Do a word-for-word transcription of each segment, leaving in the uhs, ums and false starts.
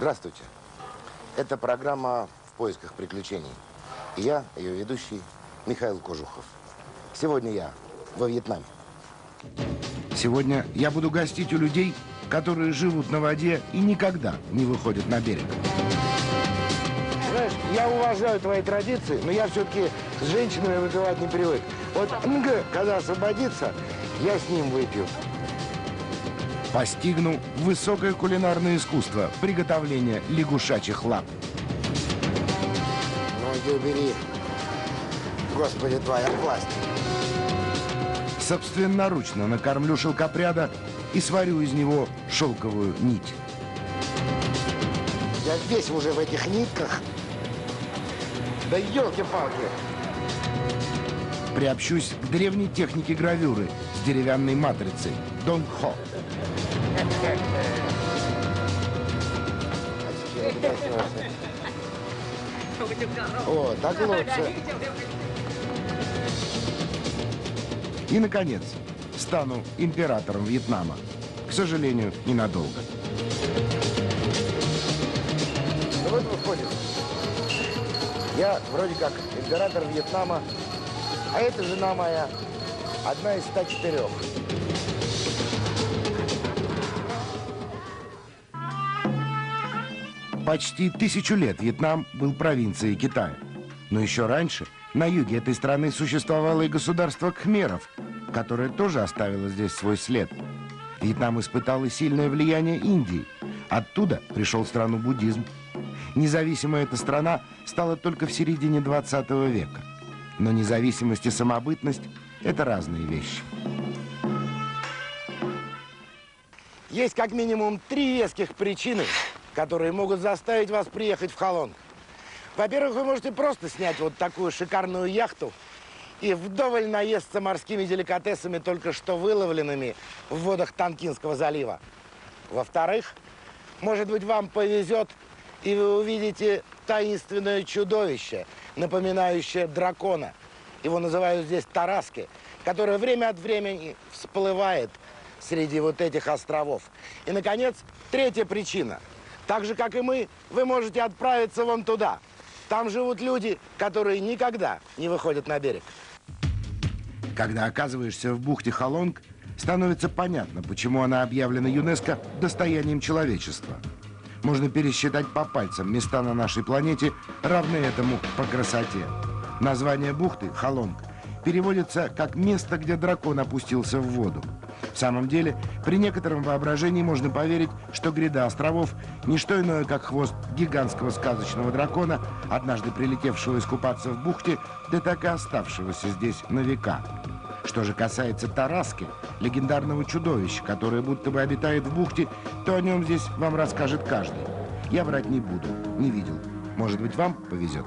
Здравствуйте. Это программа «В поисках приключений». И я, ее ведущий, Михаил Кожухов. Сегодня я во Вьетнаме. Сегодня я буду гостить у людей, которые живут на воде и никогда не выходят на берег. Знаешь, я уважаю твои традиции, но я все-таки с женщинами выпивать не привык. Вот МГ, когда освободится, я с ним выпью. Постигну высокое кулинарное искусство приготовления лягушачьих лап. Ноги убери, Господи, твоя власть. Собственноручно накормлю шелкопряда и сварю из него шелковую нить. Я весь уже в этих нитках. Да елки-палки. Приобщусь к древней технике гравюры с деревянной матрицей Донг-хо. О, так лучше. И, наконец, стану императором Вьетнама. К сожалению, ненадолго. Ну вот выходит. Я вроде как император Вьетнама, а это жена моя, одна из ста четырех. Почти тысячу лет Вьетнам был провинцией Китая. Но еще раньше на юге этой страны существовало и государство кхмеров, которое тоже оставило здесь свой след. Вьетнам испытал и сильное влияние Индии. Оттуда пришел в страну буддизм. Независимая эта страна стала только в середине двадцатого века. Но независимость и самобытность – это разные вещи. Есть как минимум три веских причины, которые могут заставить вас приехать в Халонг. Во-первых, вы можете просто снять вот такую шикарную яхту и вдоволь наесться морскими деликатесами, только что выловленными в водах Танкинского залива. Во-вторых, может быть, вам повезет, и вы увидите таинственное чудовище, напоминающее дракона. Его называют здесь Тараски, которое время от времени всплывает среди вот этих островов. И, наконец, третья причина. Так же, как и мы, вы можете отправиться вон туда. Там живут люди, которые никогда не выходят на берег. Когда оказываешься в бухте Халонг, становится понятно, почему она объявлена ЮНЕСКО достоянием человечества. Можно пересчитать по пальцам места на нашей планете, равные этому по красоте. Название бухты Халонг переводится как «место, где дракон опустился в воду». В самом деле, при некотором воображении можно поверить, что гряда островов – не что иное, как хвост гигантского сказочного дракона, однажды прилетевшего искупаться в бухте, да так и оставшегося здесь на века. Что же касается Тараски, легендарного чудовища, которое будто бы обитает в бухте, то о нем здесь вам расскажет каждый. Я врать не буду, не видел. Может быть, вам повезет.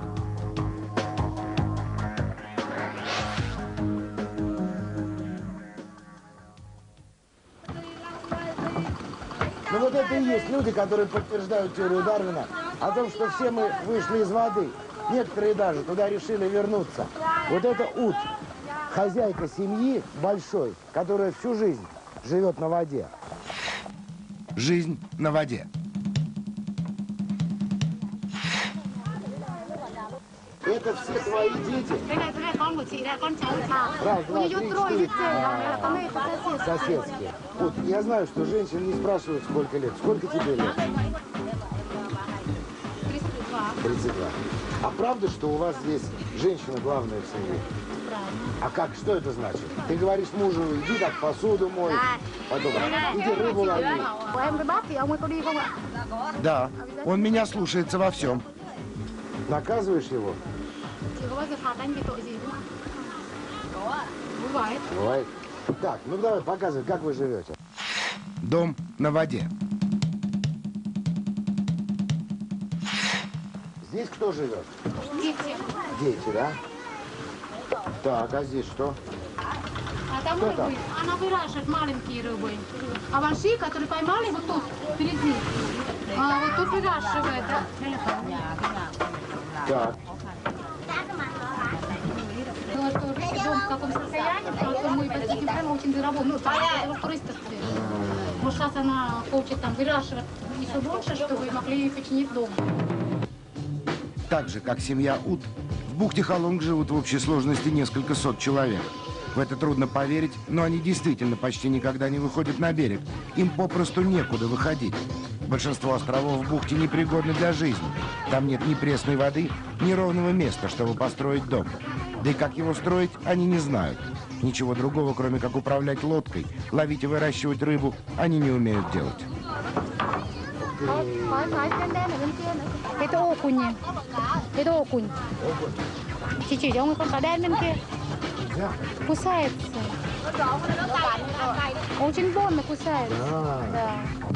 Ну вот это и есть люди, которые подтверждают теорию Дарвина о том, что все мы вышли из воды. Некоторые даже туда решили вернуться. Вот это Ут, хозяйка семьи большой, которая всю жизнь живет на воде. Жизнь на воде. Это все твои дети? Раз, два, три, четыре. А, соседские. Вот, я знаю, что женщины не спрашивают, сколько лет. Сколько тебе лет? тридцать два. А правда, что у вас здесь женщина главная в семье? А как, что это значит? Ты говоришь мужу, иди так посуду мой, потом иди рыбу лови. Да, он меня слушается во всем. Наказываешь его? Бывает. Бывает. Так, ну давай показывай, как вы живете. Дом на воде. Здесь кто живет? Дети. Дети, да? Так, а здесь что? А там Кто рыбы. там? Она выращивает маленькие рыбы. А большие, которые поймали вот тут, перед ним. А вот тут выращивает. Так. Потому что дом в таком состоянии, потому что мы почти прямо очень заработали. Ну, там, туристов. Может, сейчас она хочет там выращивать еще больше, чтобы могли починить дом. Так же, как семья Ут, в бухте Халонг живут в общей сложности несколько сот человек. В это трудно поверить, но они действительно почти никогда не выходят на берег. Им попросту некуда выходить. Большинство островов в бухте непригодны для жизни. Там нет ни пресной воды, ни ровного места, чтобы построить дом. Да и как его строить, они не знают. Ничего другого, кроме как управлять лодкой, ловить и vыращивать рыбу, они не умеют делать. Это окунь. Это окунь. Чуть-чуть, а он con cá đen bên kia. Кусается. Очень больно кусается. Да.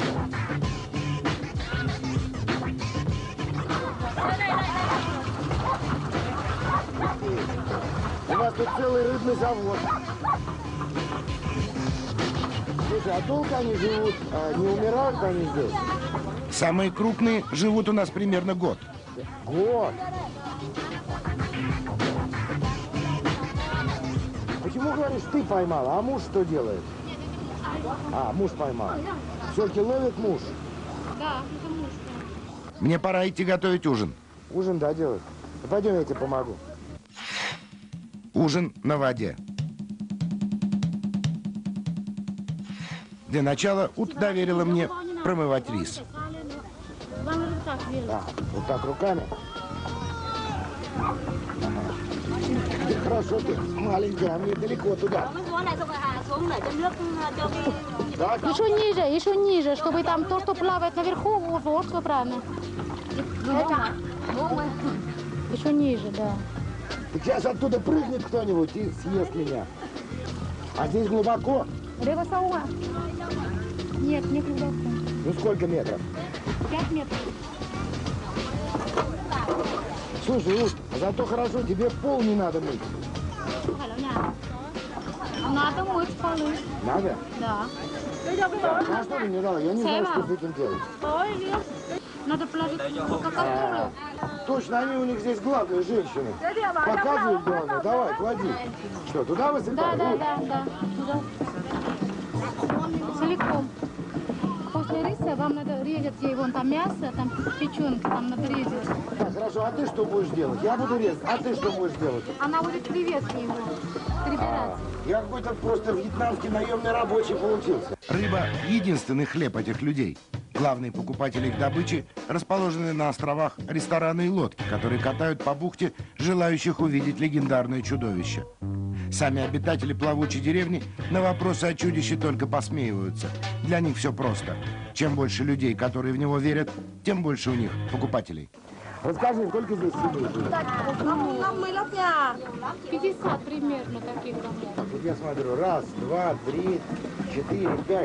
У вас тут целый рыбный завод. Слушай, а долго они живут? А не умирают они здесь? Самые крупные живут у нас примерно год. Год? Почему, говоришь, ты поймала, а муж что делает? А, муж поймал. Все-таки ловит муж? Да, это муж. Мне пора идти готовить ужин. Ужин, да, делает? Ну, пойдем, я тебе помогу. Ужин на воде. Для начала Ут доверила мне промывать рис. А, вот так руками? Хорошо ты, маленькая, а мне далеко туда. Так. Еще ниже, еще ниже, чтобы там то, что плавает наверху, вот, все правильно. Это. Еще ниже, да. Так сейчас оттуда прыгнет кто-нибудь и съест меня. А здесь глубоко? Нет, не глубоко. Ну сколько метров? Пять метров. Слушай, Ут, зато хорошо, тебе пол не надо мыть. Надо мыть полы. Надо? Да. А что ты мне дала? Я не знаю, что с этим делать. Надо положить как А, точно, они у них здесь главные женщины. Показывают главное. Давай, клади. Что, туда Да, высыпай? да, да, да. Туда. Целиком. После риса вам надо резать ей вон там мясо, там печенка, там надо резать. Так, хорошо, а ты что будешь делать? Я буду резать, а ты что будешь делать? Она будет креветки его прибирать. А, я какой-то просто вьетнамский наемный рабочий получился. Рыба – единственный хлеб этих людей. Главные покупатели их добычи расположены на островах рестораны и лодки, которые катают по бухте желающих увидеть легендарное чудовище. Сами обитатели плавучей деревни на вопросы о чудище только посмеиваются. Для них все просто. Чем больше людей, которые в него верят, тем больше у них покупателей. Расскажи, сколько здесь семей живет? пятьдесят примерно таких домов. Вот я смотрю, раз, два, три, четыре, пять.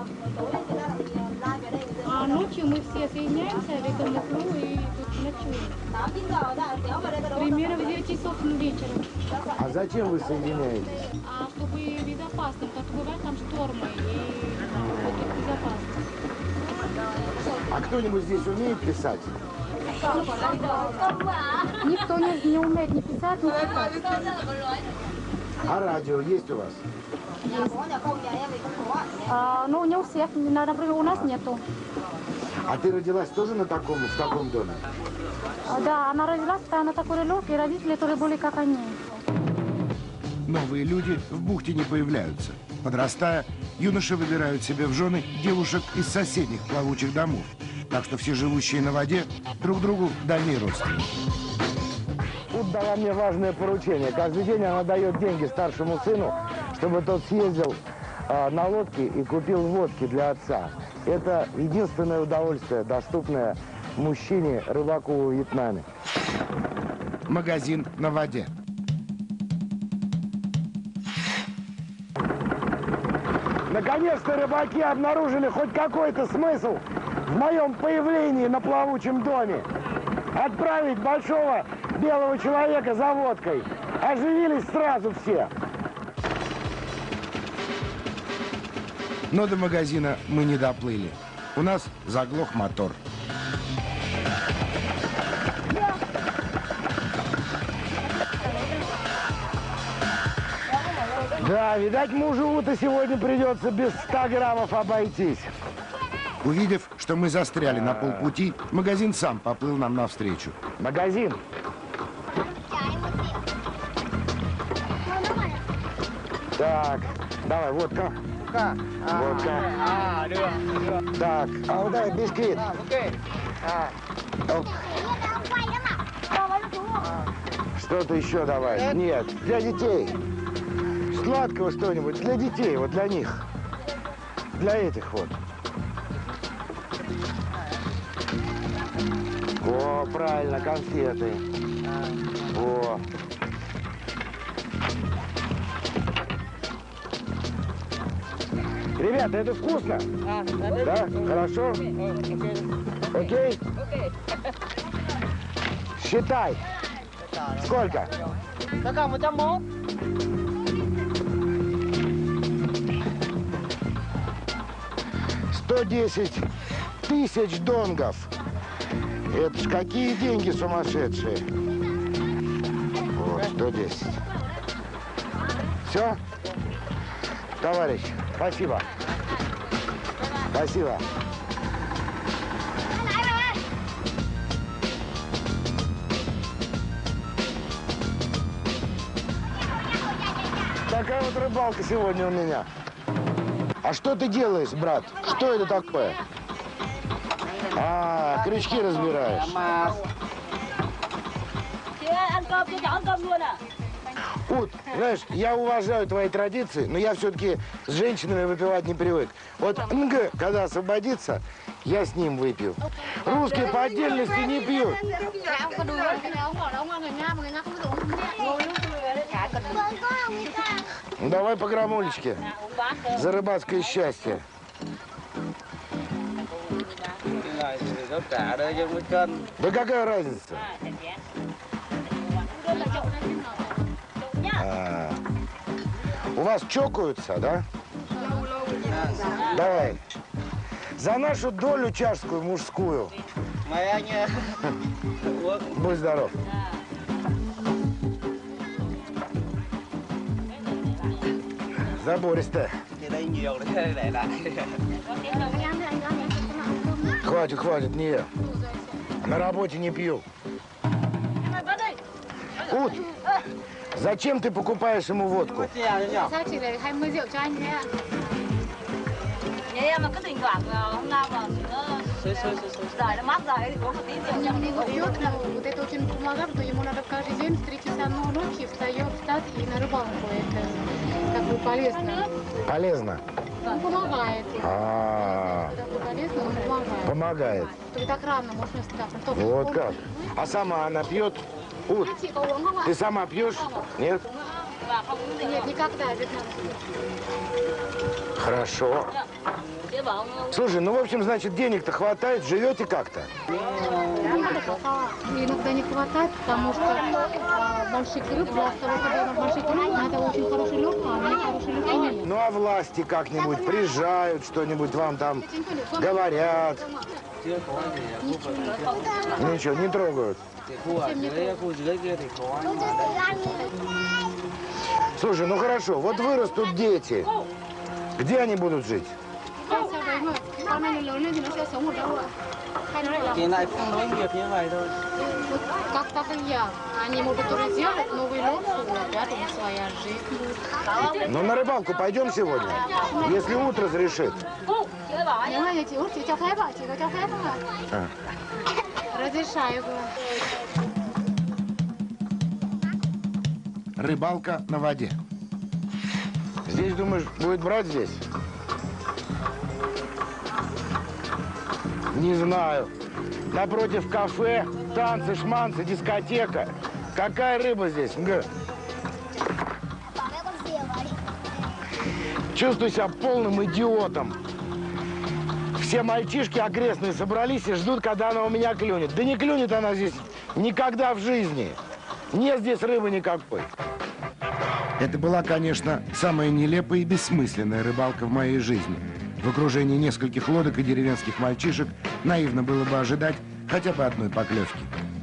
А ночью мы все соединяемся в этом лесу и тут ночуем. Примерно в девять часов вечера. А зачем вы соединяетесь? А чтобы безопасно, потому что бывают там штормы и вот тут безопасно. А кто-нибудь здесь умеет писать? Никто не, не умеет ни писать, ни читать. А радио есть у вас? Есть. А, ну, не у всех, например, у нас нету. А ты родилась тоже на таком, в таком доме? А, да, она родилась на такой лодке, и родители тоже были как они. Новые люди в бухте не появляются. Подрастая, юноши выбирают себе в жены девушек из соседних плавучих домов. Так что все живущие на воде друг другу дальние родственники. Тут дала мне важное поручение. Каждый день она дает деньги старшему сыну, чтобы тот съездил э, на лодке и купил водки для отца. Это единственное удовольствие, доступное мужчине, рыбаку во Вьетнаме. Магазин на воде. Наконец-то рыбаки обнаружили хоть какой-то смысл в моем появлении на плавучем доме. Отправить большого белого человека за водкой. Оживились сразу все. Но до магазина мы не доплыли. У нас заглох мотор. Да, видать, мужу Ута сегодня придется без ста граммов обойтись. Увидев, что мы застряли на полпути, магазин сам поплыл нам навстречу. Магазин. Так, давай, водка. Водка. Так, а вот дай бисквит. Оп. Что-то еще давай. Нет, для детей. Сладкого что-нибудь для детей, вот для них. Для этих вот. О, правильно, конфеты. О. Ребята, это вкусно? Да? Хорошо? Окей? Считай. Сколько? сто десять тысяч донгов. Это ж какие деньги сумасшедшие. Вот, сто десять. Все? Товарищ, спасибо. Спасибо. Такая вот рыбалка сегодня у меня. А что ты делаешь, брат? Что это такое? А, крючки разбираешь. Ут, знаешь, я уважаю твои традиции, но я все-таки с женщинами выпивать не привык. Вот НГ, когда освободится, я с ним выпью. Русские по отдельности не пьют. Ну, давай по грамулечке. За рыбацкое счастье. Да какая разница? А, у вас чокаются, да? Давай. За нашу долю чашскую мужскую. Будь здоров. Забористая. Хватит, хватит, не я. На работе не пью. Ут, зачем ты покупаешь ему водку? Mà cứ thỉnh thoảng hôm nào mà nó giải nó mát giải thì có một tí rượu Он его пьет, но вот это очень помогает, что ему надо каждый день в три часа ночи встает, встать и на рыбалку. Это как бы полезно. Полезно? Он помогает. А, Это полезно, он помогает. помогает. Только так рано можно встать. Вот как. А сама она пьет? Ут, ты сама пьешь? Нет? Нет, никогда. Хорошо. Слушай, ну, в общем, значит, денег-то хватает, живете как-то? Иногда не хватает, потому что а, больших рыб, для того, когда больших рыб, надо очень хороший лед, а у меня хороший лед нет. Ну, а власти как-нибудь приезжают, что-нибудь вам там говорят? Ничего, не трогают. Слушай, ну хорошо, вот вырастут дети. Где они будут жить? Как так и я. Они могут тоже сделать новый лед, рядом своя жизнь. Ну, на рыбалку пойдем сегодня, если утро разрешит. А. Разрешаю. Рыбалка на воде. Здесь, думаешь, будет брать здесь? Не знаю. Напротив кафе, танцы, шманцы, дискотека. Какая рыба здесь? Г. Чувствую себя полным идиотом. Все мальчишки окрестные собрались и ждут, когда она у меня клюнет. Да не клюнет она здесь никогда в жизни. Нет здесь рыбы никакой. Это была, конечно, самая нелепая и бессмысленная рыбалка в моей жизни. В окружении нескольких лодок и деревенских мальчишек наивно было бы ожидать хотя бы одной поклевки.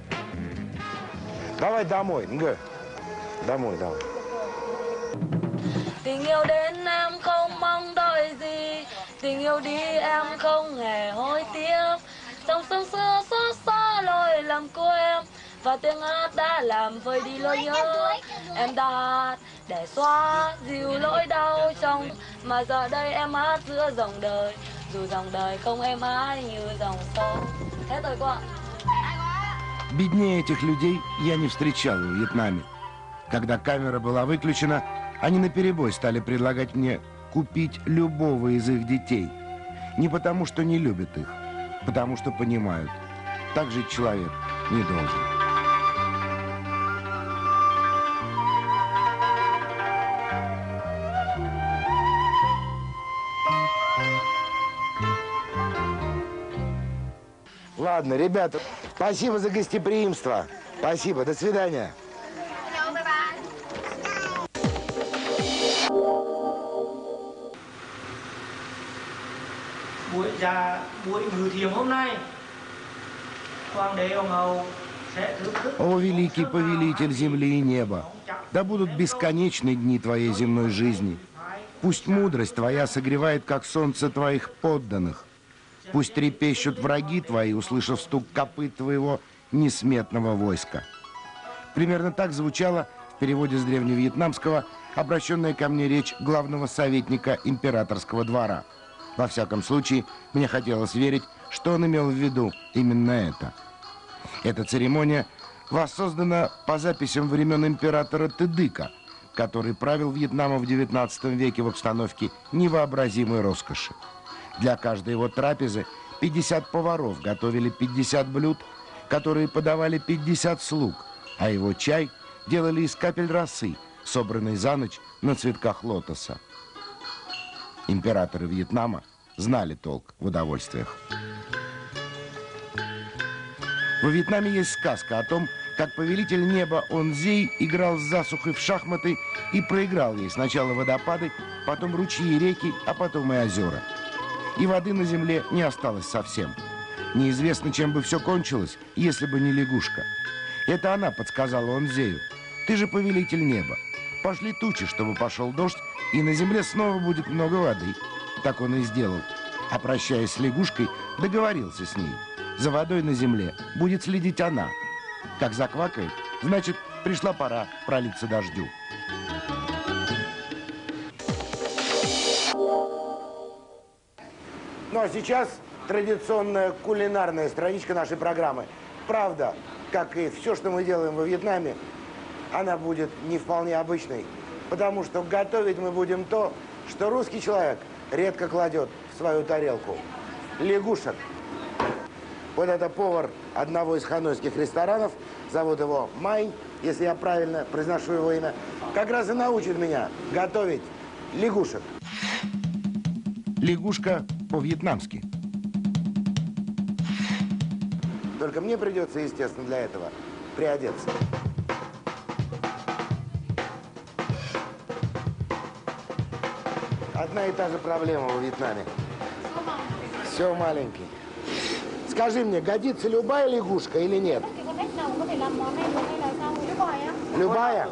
Давай домой, Г. Домой, давай. Tình yêu đến em không mong đợi gì, Tình yêu đi em không hề hối tiếc. Dòng sông xưa xót xa lối lầm của em. Và tiếng hát đã làm vơi đi nỗi nhớ. Em đã hát để xóa dịu nỗi đau trong. Mà giờ đây em hát giữa dòng đời. Dù dòng đời không êm ái như dòng sông. Thế thôi cô ạ. Беднее этих людей я не встречал в Вьетнаме. Когда камера была выключена, они наперебой стали предлагать мне купить любого из их детей. Не потому, что не любят их, потому что понимают, так жить человек не должен. Ладно, ребята, спасибо за гостеприимство. Спасибо, до свидания. Buổi ra buổi ngự thiền hôm nay, Hoàng đế Hoàng hậu sẽ thưởng thức. О, великий повелитель земли и неба, да будут бесконечны дни твоей земной жизни. Пусть мудрость твоя согревает, как солнце, твоих подданных. Пусть трепещут враги твои, услышав стук копыт твоего несметного войска. Примерно так звучала в переводе с древневьетнамского обращенная ко мне речь главного советника императорского двора. Во всяком случае, мне хотелось верить, что он имел в виду именно это. Эта церемония воссоздана по записям времен императора Тыдыка, который правил Вьетнамом в девятнадцатом веке в обстановке невообразимой роскоши. Для каждой его трапезы пятьдесят поваров готовили пятьдесят блюд, которые подавали пятьдесят слуг, а его чай делали из капель росы, собранной за ночь на цветках лотоса. Императоры Вьетнама знали толк в удовольствиях. Во Вьетнаме есть сказка о том, как повелитель неба Он Зей играл с засухой в шахматы и проиграл ей сначала водопады, потом ручьи и реки, а потом и озера. И воды на земле не осталось совсем. Неизвестно, чем бы все кончилось, если бы не лягушка. Это она подсказала Он Зею: ты же повелитель неба. Пошли тучи, чтобы пошел дождь, и на земле снова будет много воды. Так он и сделал. А прощаясь с лягушкой, договорился с ней. За водой на земле будет следить она. Как заквакает, значит, пришла пора пролиться дождю. Ну а сейчас традиционная кулинарная страничка нашей программы. Правда, как и все, что мы делаем во Вьетнаме, она будет не вполне обычной. Потому что готовить мы будем то, что русский человек редко кладет в свою тарелку. Лягушек. Вот это повар одного из ханойских ресторанов, зовут его Май, если я правильно произношу его имя, как раз и научит меня готовить лягушек. Лягушка по-вьетнамски. Только мне придется, естественно, для этого приодеться. Одна и та же проблема во Вьетнаме. Все маленький. Скажи мне, годится любая лягушка или нет? Любая?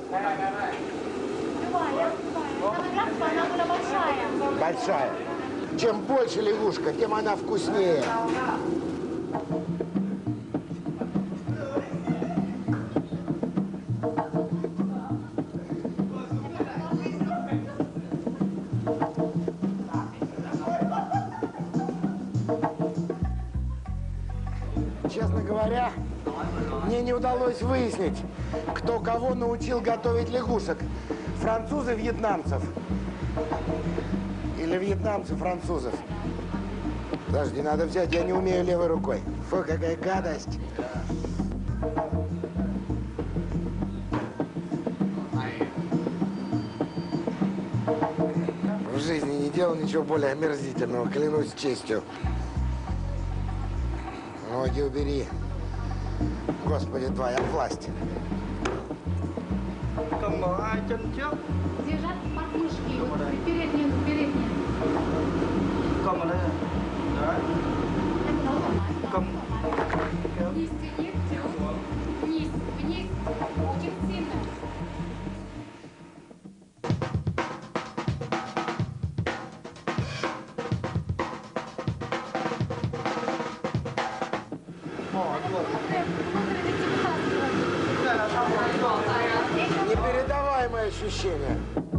Большая. Чем больше лягушка, тем она вкуснее. Честно говоря, мне не удалось выяснить, кто кого научил готовить лягушек. Французы вьетнамцев. Или вьетнамцы французов. Подожди, надо взять, я не умею левой рукой. Фу, какая гадость. В жизни не делал ничего более омерзительного, клянусь честью. Ноги убери. Господи, твоя власть. Держать подмышки, вот передние, передние. Cầm ở đây này. Đấy. Cầm. Вниз тяни, вниз, вниз, очень сильно. Непередаваемое ощущение.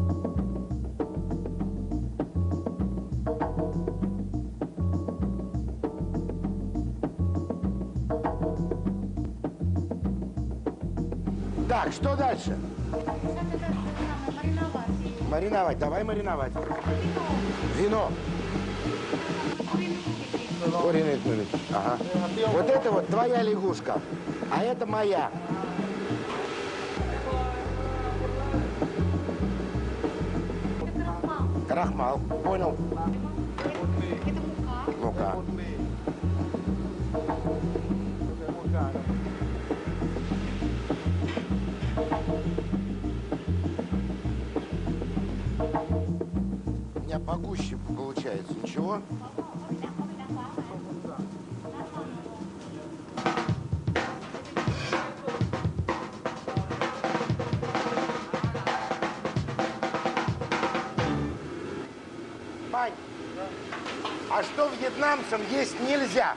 Так, что дальше? Мариновать. Давай мариновать. Вино. Куриный кнут. Ага. Вот это вот твоя лягушка, а это моя. Крахмал. Понял. Мука. У меня погуще получается. Ничего? Пань, а что вьетнамцам есть нельзя?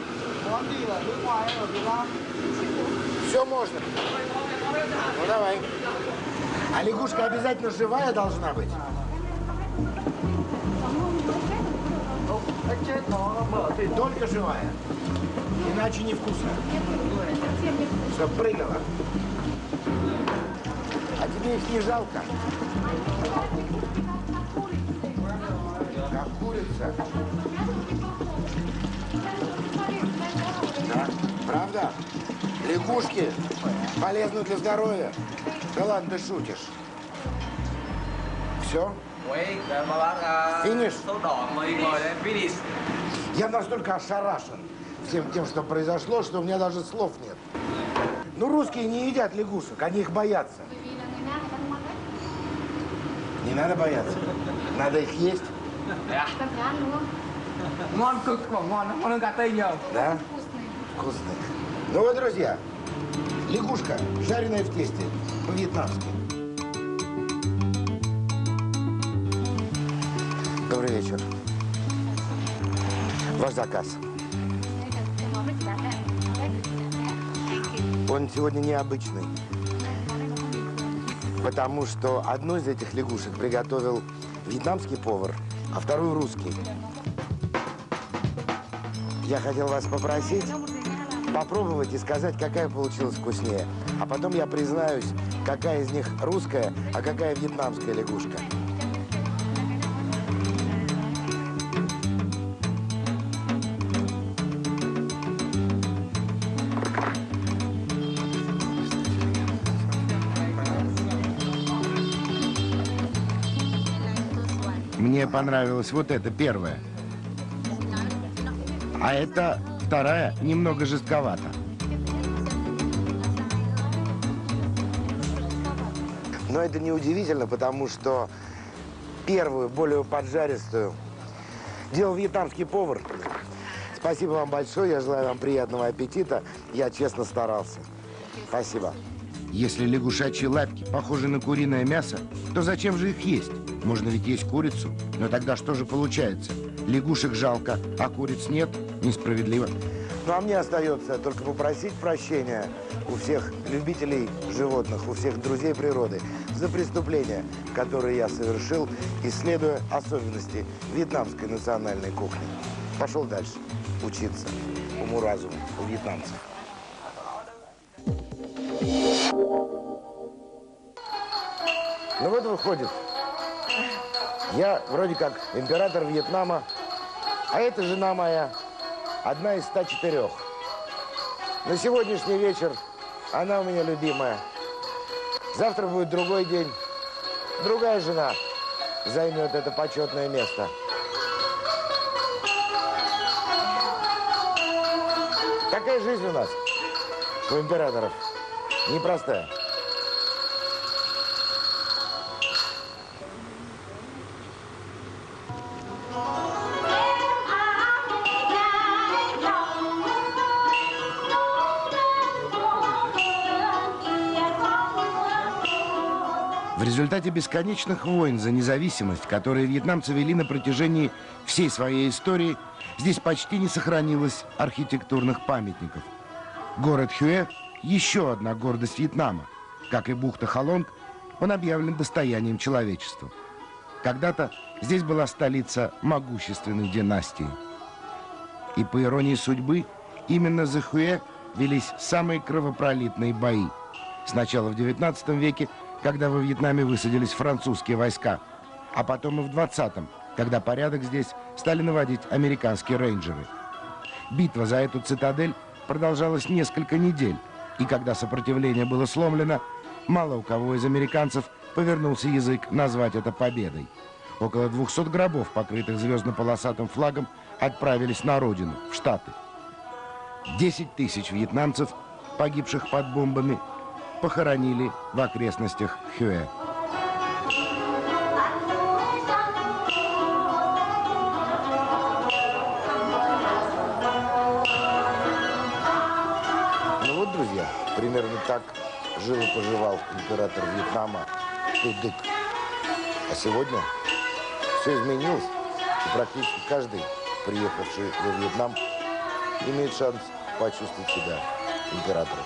Все можно. Ну давай. А лягушка обязательно живая должна быть? Только живая. Иначе невкусно. Чтоб прыгала. А тебе их не жалко? Как курица. Да, правда? Лягушки полезны для здоровья. Да ладно, ты шутишь. Все? Финиш? Я настолько ошарашен всем тем, что произошло, что у меня даже слов нет. Ну, русские не едят лягушек, они их боятся. Не надо бояться. Надо их есть. Да? Вкусный. Ну вот, друзья, лягушка, жареная в тесте, по-вьетнамски. Добрый вечер. Ваш заказ. Он сегодня необычный, потому что одну из этих лягушек приготовил вьетнамский повар, а вторую русский. Я хотел вас попросить попробовать и сказать, какая получилась вкуснее. А потом я признаюсь, какая из них русская, а какая вьетнамская лягушка. Мне понравилась вот эта первая. А эта вторая немного жестковата. Но это не удивительно, потому что первую, более поджаристую, делал вьетнамский повар. Спасибо вам большое, я желаю вам приятного аппетита. Я честно старался. Спасибо. Если лягушачьи лапки похожи на куриное мясо, то зачем же их есть? Можно ведь есть курицу. Но тогда что же получается? Лягушек жалко, а куриц нет? Несправедливо. Ну, а мне остается только попросить прощения у всех любителей животных, у всех друзей природы за преступления, которые я совершил, исследуя особенности вьетнамской национальной кухни. Пошел дальше учиться уму-разуму у вьетнамцев. Ну вот выходит, я вроде как император Вьетнама, а эта жена моя одна из ста четырех. На сегодняшний вечер она у меня любимая. Завтра будет другой день. Другая жена займет это почетное место. Такая жизнь у нас, у императоров, непростая. В результате бесконечных войн за независимость, которые вьетнамцы вели на протяжении всей своей истории, здесь почти не сохранилось архитектурных памятников. Город Хюэ – еще одна гордость Вьетнама. Как и бухта Халонг, он объявлен достоянием человечества. Когда-то здесь была столица могущественной династии. И по иронии судьбы, именно за Хюэ велись самые кровопролитные бои. Сначала в девятнадцатом веке, когда во Вьетнаме высадились французские войска, а потом и в двадцатом, когда порядок здесь стали наводить американские рейнджеры. Битва за эту цитадель продолжалась несколько недель, и когда сопротивление было сломлено, мало у кого из американцев повернулся язык назвать это победой. Около двухсот гробов, покрытых звездно-полосатым флагом, отправились на родину, в Штаты. Десять тысяч вьетнамцев, погибших под бомбами, похоронили в окрестностях Хюэ. Ну вот, друзья, примерно так жил и поживал император Вьетнама Тудык. А сегодня все изменилось, и практически каждый, приехавший во Вьетнам, имеет шанс почувствовать себя императором.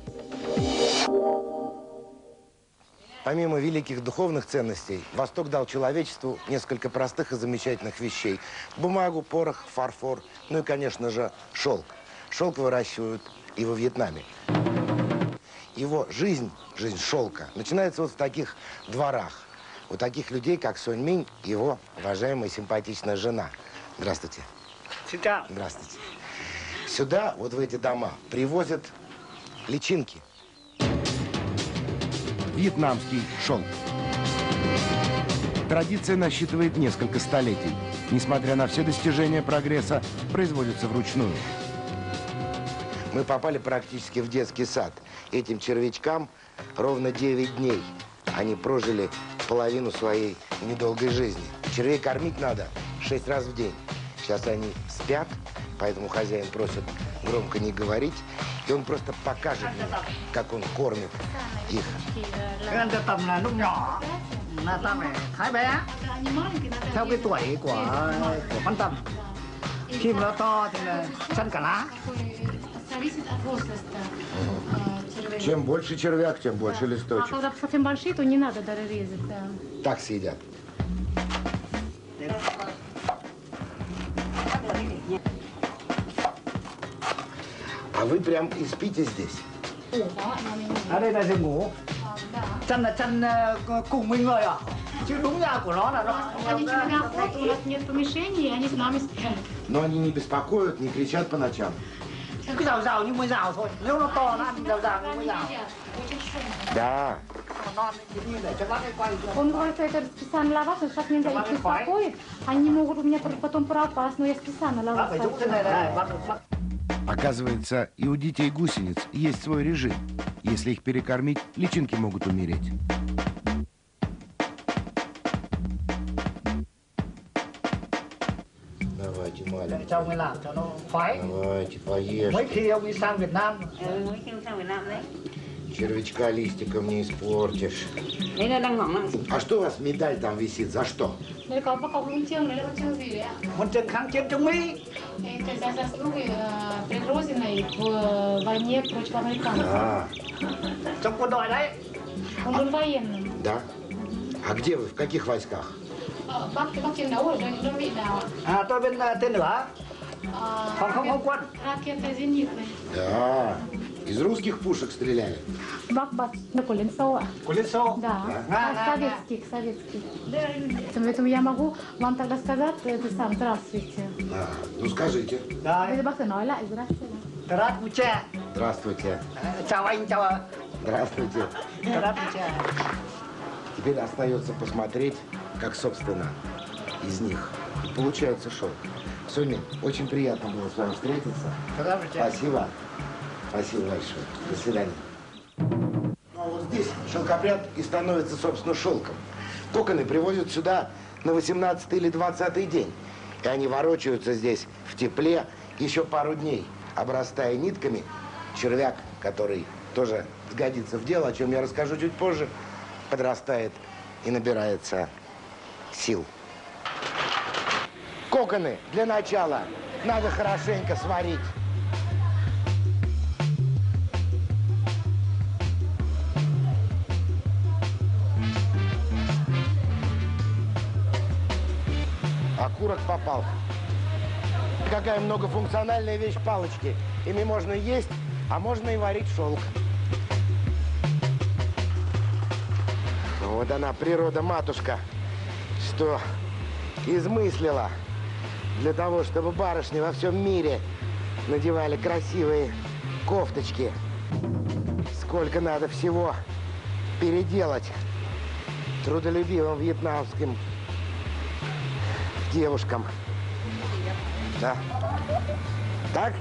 Помимо великих духовных ценностей, Восток дал человечеству несколько простых и замечательных вещей. Бумагу, порох, фарфор, ну и, конечно же, шелк. Шелк выращивают и во Вьетнаме. Его жизнь, жизнь шелка, начинается вот в таких дворах. У таких людей, как Сонь Минь, его уважаемая симпатичная жена. Здравствуйте. Здравствуйте. Сюда, вот в эти дома, привозят личинки. Вьетнамский шелк. Традиция насчитывает несколько столетий. Несмотря на все достижения прогресса, производится вручную. Мы попали практически в детский сад. Этим червячкам ровно девять дней. Они прожили половину своей недолгой жизни. Червей кормить надо шесть раз в день. Сейчас они спят, поэтому хозяин просит громко не говорить. И он просто покажет мне, как он кормит их. Cái anh tầm là lúc nhỏ là ta phải thái bé theo cái tuổi của của con tầm. Khi mà nó to thì là chân cả lá. Чем больше червяк, тем больше А листочек. когда совсем большие, то не надо даже резать, да. Так съедят. А вы прям и спите здесь? Ở đây là giường ngủ. Chân là chân cùng với người à? Chứ đúng nhà của nó là nó. Они тебя охоту, у нас нет помещений, они с нами спят. Но они не беспокоят, не кричат по nочам. Cứ rào rào như mới rào thôi. Nếu nó to nó ăn rào rào như mới rào. Да. Non thì như để cho bác ấy quay. Он говорит, что это специально для вас, сейчас нельзя их беспокоить. Они могут у меня потом пропасть, но я специально для Bác вас. phải giúp thế này này, bác bác. Оказывается, и у детей гусениц есть свой режим. Если их перекормить, личинки могут умереть. Давайте, маленький. Cho ông ấy làm cho nó khoái. Давайте, поешьте. Mấy khi ông ấy sang Việt Nam. Червячка листиком не испортишь. А что у вас медаль там висит? За что? Đây có có huân chương, đấy là huân chương gì đấy ạ? Huân chương kháng chiến chống Mỹ. Это за заслуги перед Родиной в войне против американцев. А, Trong quân đội đấy. Он был военным. да. А где вы? В каких войсках? Ờ, Bác thì bác chiến đấu ở đơn đơn vị nào ạ? À tôi bên uh, tên lửa. Ờ, Phòng không không quân. Ракеты зенитные. Да. Из русских пушек стреляли? Бак бак, да, của Liên Xô ạ? Của Liên Xô. Да, Nga, А, Nga, Nga. советских, советских. Поэтому я могу вам тогда сказать, это сам, здравствуйте. А, ну скажите. Bây giờ Đấy. bác sẽ nói lại, здравствуйте. Здравствуйте. Здравствуйте. Chào anh, chào. Здравствуйте. Здравствуйте. Теперь остается посмотреть, как, собственно, из них получается шелк. Соня, очень приятно было с вами встретиться. Здравствуйте. Спасибо. Спасибо большое. До свидания. Ну, а вот здесь шелкопряд и становится, собственно, шелком. Коконы привозят сюда на восемнадцатый или двадцатый день. И они ворочаются здесь в тепле еще пару дней, обрастая нитками. Червяк, который тоже сгодится в дело, о чем я расскажу чуть позже, подрастает и набирается сил. Коконы для начала надо хорошенько сварить. окурок попал. Какая многофункциональная вещь палочки. Ими можно есть, а можно и варить шелк. Вот она, природа-матушка, что измыслила для того, чтобы барышни во всем мире надевали красивые кофточки. Сколько надо всего переделать трудолюбивым вьетнамским девушкам. Да. Так?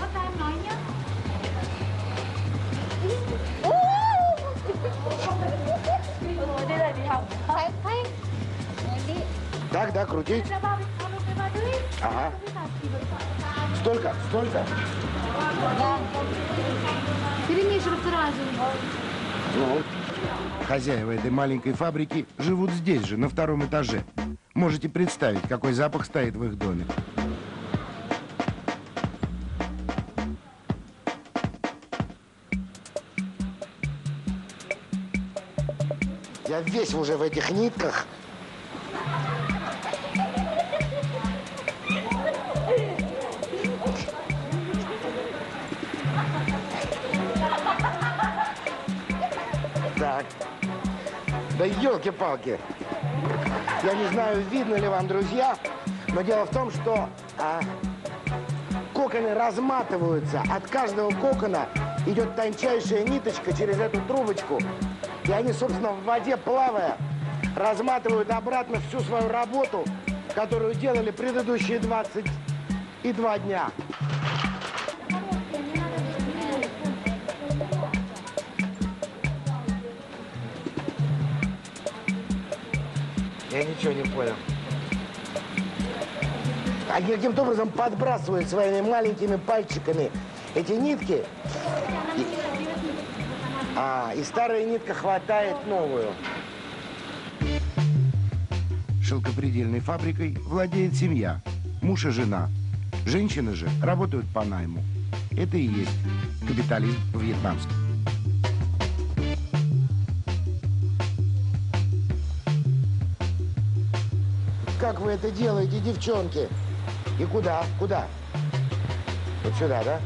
Так, да, крутить. Ага. Столько, столько. Перемешивать сразу. Ну. Хозяева этой маленькой фабрики живут здесь же, на втором этаже. Можете представить, какой запах стоит в их доме. Я весь уже в этих нитках. Так. Да елки-палки. Я не знаю, видно ли вам, друзья, но дело в том, что а, коконы разматываются. От каждого кокона идет тончайшая ниточка через эту трубочку. И они, собственно, в воде плавая, разматывают обратно всю свою работу, которую делали предыдущие двадцать два дня. Я ничего не понял. Они каким-то образом подбрасывают своими маленькими пальчиками эти нитки. И, а, и старая нитка хватает новую. Шелкопредельной фабрикой владеет семья, муж и жена. Женщины же работают по найму. Это и есть капитализм вьетнамский. Как вы это делаете, девчонки? И куда? Куда? Вот сюда, да?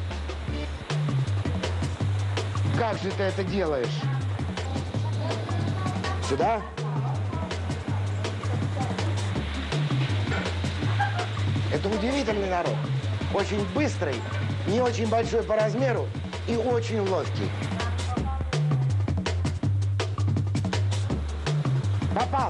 Как же ты это делаешь? Сюда? Это удивительный народ. Очень быстрый, не очень большой по размеру и очень ловкий. Попал!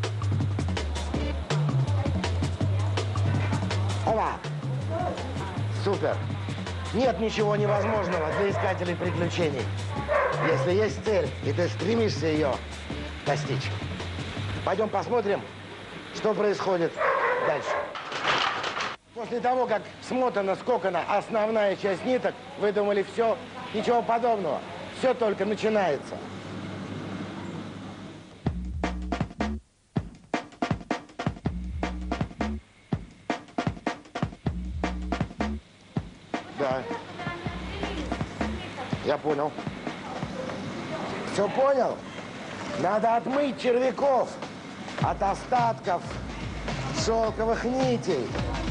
Ова! Супер! Нет ничего невозможного для искателей приключений. Если есть цель, и ты стремишься ее достичь. Пойдем посмотрим, что происходит дальше. После того, как смотана, скокана основная часть ниток, вы думали, все, ничего подобного. Все только начинается. Да. Я понял. Все понял? Надо отмыть червяков от остатков шелковых нитей.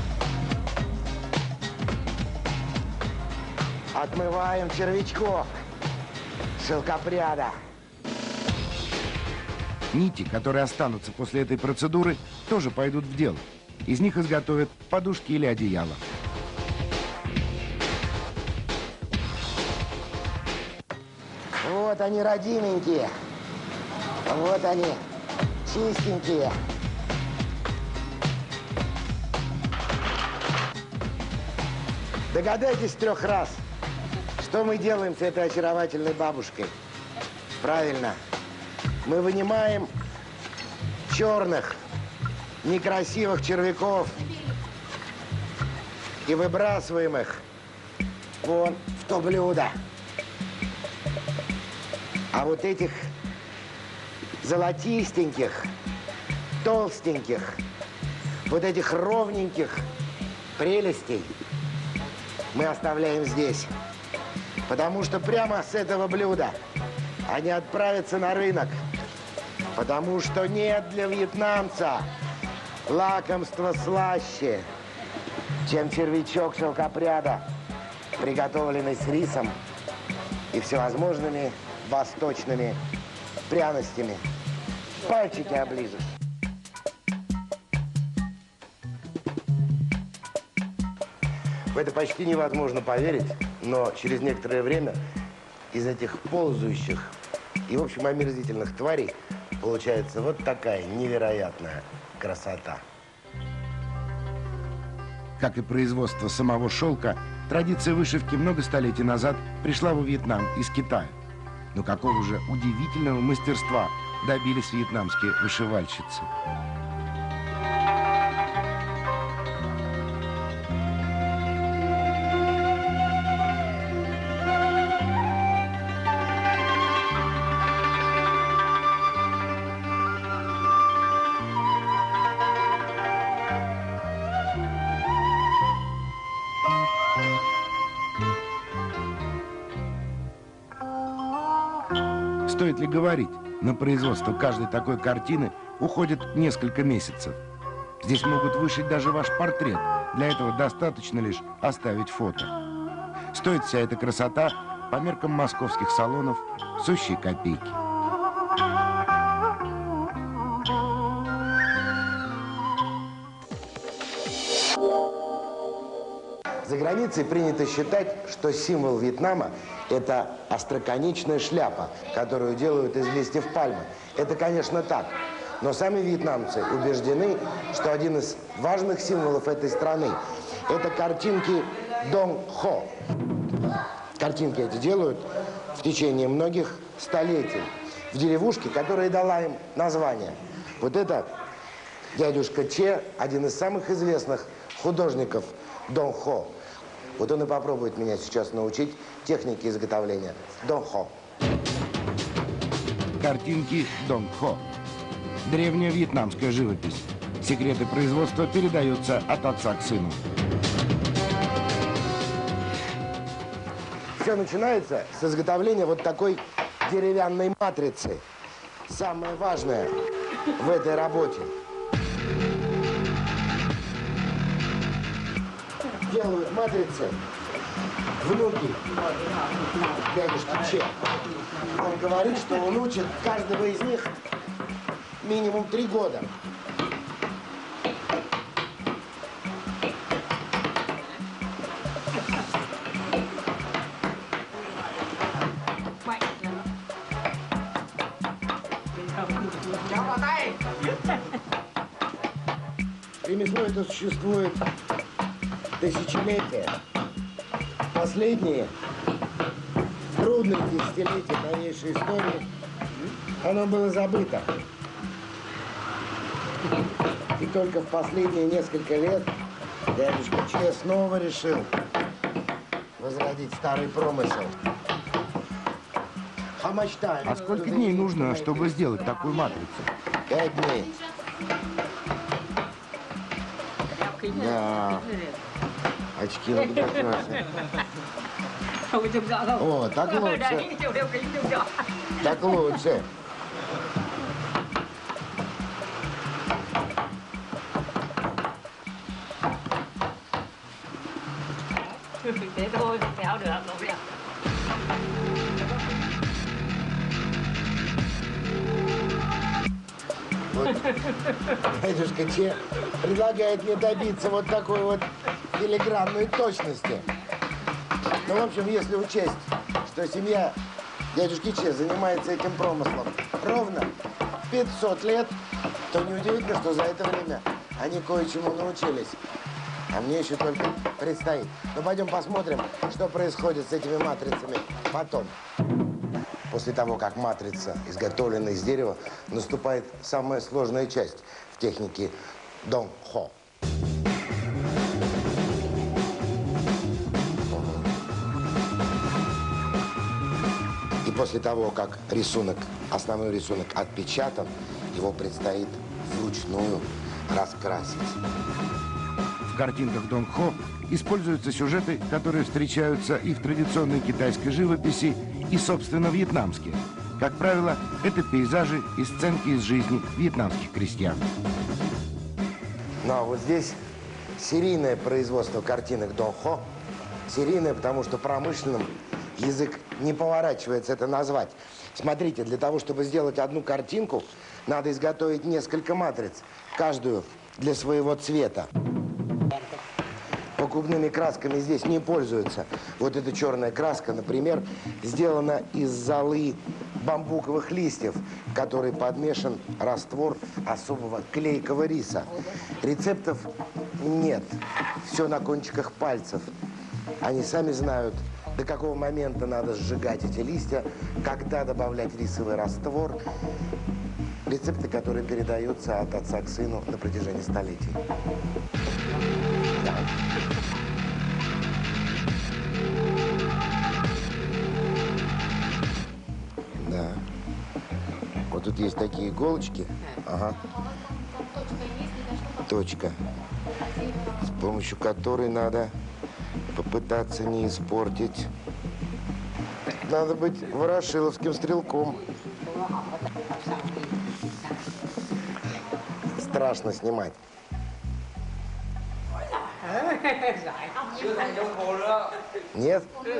Отмываем червячков шелкопряда. Нити, которые останутся после этой процедуры, тоже пойдут в дело. Из них изготовят подушки или одеяла. Вот они, родименькие. Вот они, чистенькие. Догадайтесь трех раз, что мы делаем с этой очаровательной бабушкой. Правильно. Мы вынимаем черных, некрасивых червяков и выбрасываем их вон в то блюдо. А вот этих золотистеньких, толстеньких, вот этих ровненьких прелестей мы оставляем здесь. Потому что прямо с этого блюда они отправятся на рынок. Потому что нет для вьетнамца Лакомство слаще, чем червячок шелкопряда, приготовленный с рисом и всевозможными восточными пряностями. Пальчики оближешь. В это почти невозможно поверить, но через некоторое время из этих ползающих и, в общем, омерзительных тварей получается вот такая невероятная красота. Как и производство самого шелка, традиция вышивки много столетий назад пришла во Вьетнам из Китая. Но какого же удивительного мастерства добились вьетнамские вышивальщицы. Стоит ли говорить, на производство каждой такой картины уходит несколько месяцев. Здесь могут вышить даже ваш портрет. Для этого достаточно лишь оставить фото. Стоит вся эта красота по меркам московских салонов сущие копейки. За границей принято считать, что символ Вьетнама – это остроконечная шляпа, которую делают из листьев пальмы. Это, конечно, так. Но сами вьетнамцы убеждены, что один из важных символов этой страны – это картинки Дон Хо. Картинки эти делают в течение многих столетий в деревушке, которая дала им название. Вот это дядюшка Че, один из самых известных художников Дон Хо. Вот он и попробует меня сейчас научить технике изготовления Дон Хо. Картинки Дон Хо. Древняя вьетнамская живопись. Секреты производства передаются от отца к сыну. Все начинается с изготовления вот такой деревянной матрицы. Самое важное в этой работе. Делают матрицы внуки дядюшки Че. Он говорит, что он учит каждого из них минимум три года. Ремесло это существует тысячелетия. Последние трудные десятилетия новейшей истории оно было забыто. И только в последние несколько лет дядюшка Че снова решил возродить старый промысел. А сколько дней нужно, чтобы сделать такую матрицу? Пять дней. Да. Очки надо подкрасить. О, так лучше. Так лучше. Thế thôi, kéo được, đủ được. Вот. Дядюшка Че предлагает мне добиться вот такой вот филигранной точности. Ну, в общем, если учесть, что семья дядюшки Че занимается этим промыслом ровно пятьсот лет, то неудивительно, что за это время они кое-чему научились. А мне еще только предстоит. Ну, пойдем посмотрим, что происходит с этими матрицами потом. После того, как матрица, изготовленная из дерева, наступает самая сложная часть в технике Дон Хо. И после того, как рисунок, основной рисунок отпечатан, его предстоит вручную раскрасить. В картинках Дон Хо используются сюжеты, которые встречаются и в традиционной китайской живописи, и, собственно, вьетнамские. Как правило, это пейзажи и сценки из жизни вьетнамских крестьян. Ну, а вот здесь серийное производство картинок Дон Хо. Серийное, потому что промышленным язык не поворачивается это назвать. Смотрите, для того, чтобы сделать одну картинку, надо изготовить несколько матриц, каждую для своего цвета. Покупными красками здесь не пользуются. Вот эта черная краска, например, сделана из золы бамбуковых листьев, в которой подмешан раствор особого клейкого риса. Рецептов нет. Все на кончиках пальцев. Они сами знают, до какого момента надо сжигать эти листья, когда добавлять рисовый раствор. Рецепты, которые передаются от отца к сыну на протяжении столетий. Да. Да. Вот тут есть такие иголочки. Ага. Точка. С помощью которой надо попытаться не испортить. Надо быть ворошиловским стрелком. Страшно снимать. Нет?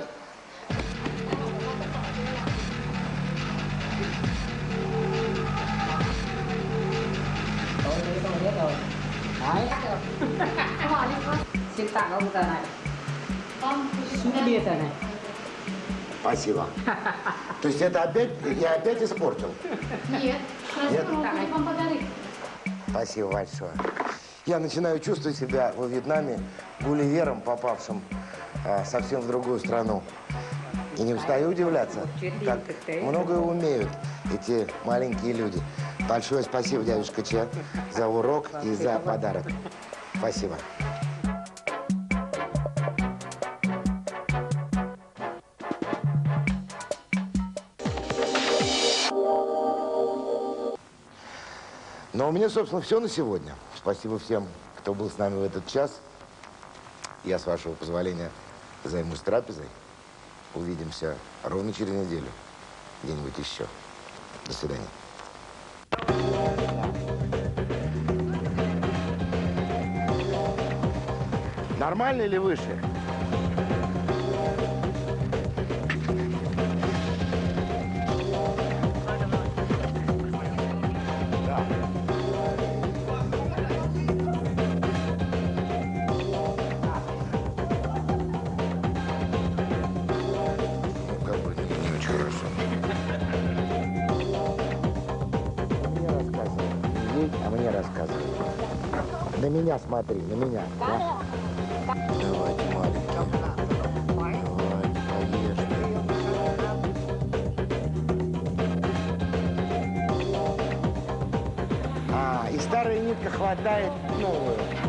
Спасибо. То есть это опять, я опять испортил? Нет. Нет? Вам подарить. Спасибо большое. Я начинаю чувствовать себя во Вьетнаме гулливером, попавшим а, совсем в другую страну. И не устаю удивляться, как многое умеют эти маленькие люди. Большое спасибо, дядюшка Че, за урок и за подарок. Спасибо. Но у меня, собственно, все на сегодня. Спасибо всем, кто был с нами в этот час. Я, с вашего позволения, займусь трапезой. Увидимся ровно через неделю. Где-нибудь еще. До свидания. Нормально или выше? На меня смотри, на меня. Да? Давайте, маленький. Давайте, поешь. А, и старая нитка хватает новую.